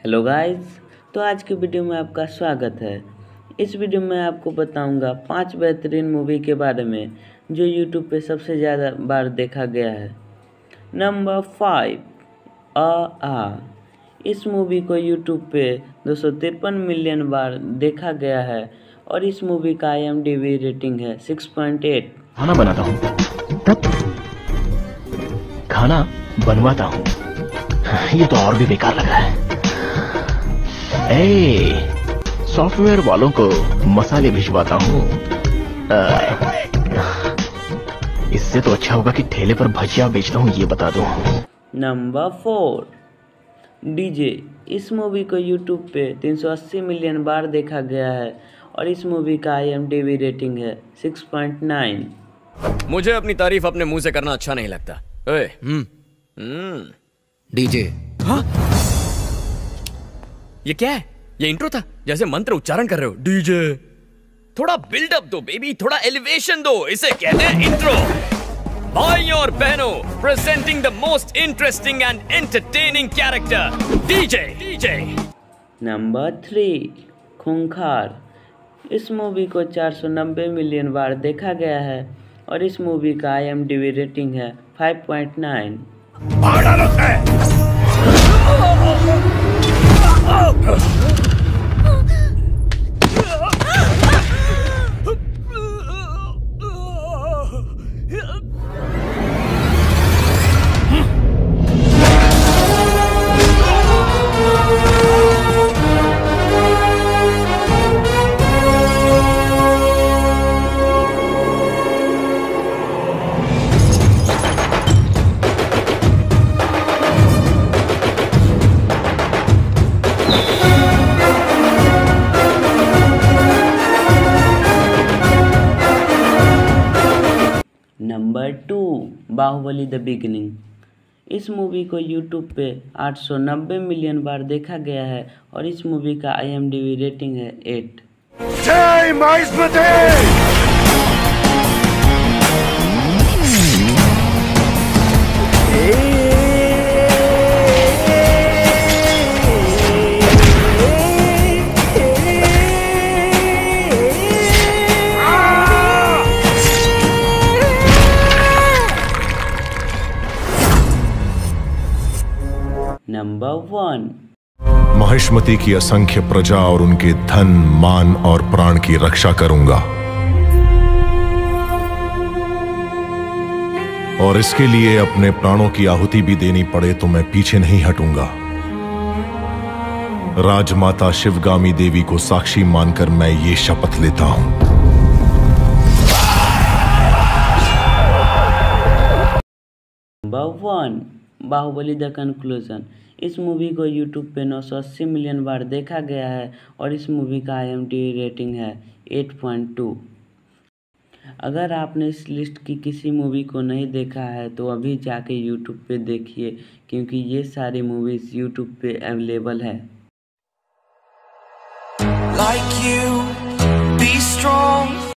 Hello guys, तो आज की वीडियो में आपका स्वागत है। इस वीडियो में आपको बताऊंगा 5 बेहतरीन मूवी के बारे में जो YouTube पे सबसे ज़्यादा बार देखा गया है। नंबर 5, आ। इस मूवी को YouTube पे 253 मिलियन बार देखा गया है और इस मूवी का IMDb रेटिंग है 6.8। खाना बनाता हूँ तब खाना बनवाता हूँ। ये तो और भी बेकार लग रहा है। सॉफ्टवेयर वालों को मसाले भिजवाता हूँ। इससे तो अच्छा होगा कि ठेले पर भजिया बेचता हूँ, ये बता दूँ। Number 4, DJ. इस मूवी को YouTube पे 380 मिलियन बार देखा गया है और इस मूवी का IMDb रेटिंग है 6.9। मुझे अपनी तारीफ अपने मुंह से करना अच्छा नहीं लगता। डीजे। हाँ? ये क्या है? ये इंट्रो था, जैसे मंत्र उच्चारण कर रहे हो। डीजे। थोड़ा बिल्डअप दो बेबी, थोड़ा एलिवेशन दो, इसे कहते हैं इंट्रो। भाइयों और बहनों, presenting the most interesting and entertaining character, DJ. Number 3, खूंखार। इस मूवी को 490 मिलियन बार देखा गया है और इस मूवी का IMDb रेटिंग है 5.9। Number 2, Baahubali the beginning. इस मूवी को YouTube पे 890 मिलियन बार देखा गया है और इस मूवी का IMDb रेटिंग है 8। जय माहिष्मती। नंबर 1, महिष्मती की असंख्य प्रजा और उनके धन, मान और प्राण की रक्षा करूंगा और इसके लिए अपने प्राणों की आहुति भी देनी पड़े तो मैं पीछे नहीं हटूंगा। राजमाता शिवगामी देवी को साक्षी मानकर मैं ये शपथ लेता हूं। Number 1, Baahubali the conclusion. इस मूवी को YouTube पे 980 मिलियन बार देखा गया है और इस मूवी का IMDb रेटिंग है 8.2। अगर आपने इस लिस्ट की किसी मूवी को नहीं देखा है तो अभी जाके YouTube पे देखिए, क्योंकि ये सारी मूवीज YouTube पे अवेलेबल है। Like you, be strong.